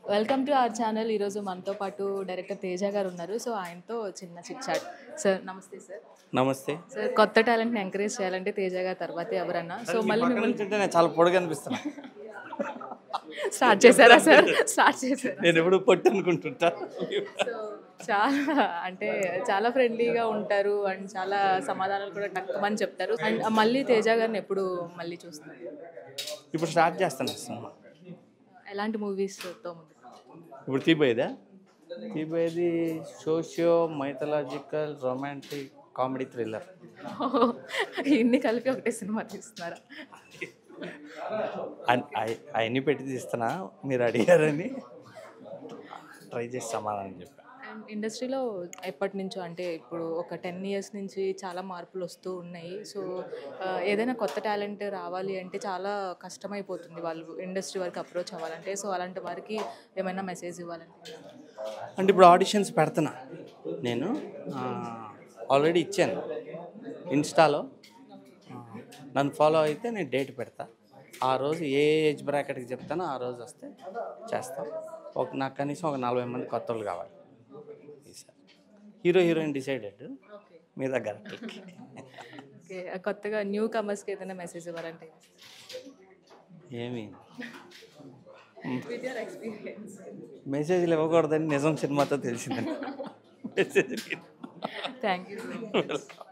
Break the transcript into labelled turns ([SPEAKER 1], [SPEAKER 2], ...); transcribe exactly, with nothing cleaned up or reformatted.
[SPEAKER 1] Welcome to our channel. ఈరోజు మనతో పాటు డైరెక్టర్ తేజ గారు ఉన్నారు. సో ఆయనతో చిన్న చిట్ చాట్. సార్ నమస్తే సార్.
[SPEAKER 2] నమస్తే
[SPEAKER 1] సార్ కొత్త టాలెంట్ని ఎంకరేజ్ చేయాలంటే తేజ గారి తర్వాత ఎవరన్నా సో మళ్ళీ మిమ్మల్ని
[SPEAKER 2] నేను చాలా పొడిగా అనిపిస్తున్నా.
[SPEAKER 1] స్టార్ట్ చేశారా సార్? స్టార్ట్ చేశారా?
[SPEAKER 2] నేను ఎప్పుడు పొట్టు అనుకుంటుంటా.
[SPEAKER 1] సో చాలా అంటే చాలా ఫ్రెండ్లీగా ఉంటారు అండ్ చాలా సమాధానాలు కూడా తక్కువని చెప్తారు. అండ్ మళ్ళీ తేజ గారిని ఎప్పుడు మళ్ళీ చూస్తున్నారు?
[SPEAKER 2] ఇప్పుడు స్టార్ట్ చేస్తాను సినిమా.
[SPEAKER 1] ఎలాంటి మూవీస్తో ముందు?
[SPEAKER 2] ఇప్పుడు తీపోయేదా తీపోయేది socio mythological romantic comedy thriller.
[SPEAKER 1] ఇన్ని కలిపి ఒకటే సినిమా తీస్తున్నారా?
[SPEAKER 2] అవన్నీ పెట్టి తీస్తున్నా, మీరు అడిగారని ట్రై చేసి సమాధానం చెప్పా.
[SPEAKER 1] అండ్ ఇండస్ట్రీలో ఎప్పటి నుంచో అంటే ఇప్పుడు ఒక టెన్ ఇయర్స్ నుంచి చాలా మార్పులు వస్తూ ఉన్నాయి. సో ఏదైనా కొత్త టాలెంట్ రావాలి అంటే చాలా కష్టమైపోతుంది వాళ్ళు ఇండస్ట్రీ వరకు అప్రోచ్ అవ్వాలంటే. సో అలాంటి వారికి ఏమైనా మెసేజ్ ఇవ్వాలంటే?
[SPEAKER 2] అంటే ఇప్పుడు ఆడిషన్స్ పెడుతున్నా నేను, ఆల్రెడీ ఇచ్చాను ఇన్స్టాలో. నన్ను ఫాలో అయితే నేను డేట్ పెడతా. ఆ రోజు ఏ ఏజ్ బ్రాకెట్కి చెప్తానో ఆ రోజు వస్తే చేస్తాం. ఒక నాకు కనీసం ఒక నలభై మంది కొత్త వాళ్ళు కావాలి. హీరో హీరోయిన్ డిసైడెడ్ మీ దగ్గర.
[SPEAKER 1] ఓకే, కొత్తగా న్యూ కమర్స్కి ఏదైనా మెసేజ్ ఇవ్వాలంటే?
[SPEAKER 2] ఏమి
[SPEAKER 1] విత్ యువర్ ఎక్స్పీరియన్స్.
[SPEAKER 2] మెసేజ్లు ఇవ్వకూడదని నిజం సినిమాతో తెలిసిందండి. Message
[SPEAKER 1] thank you.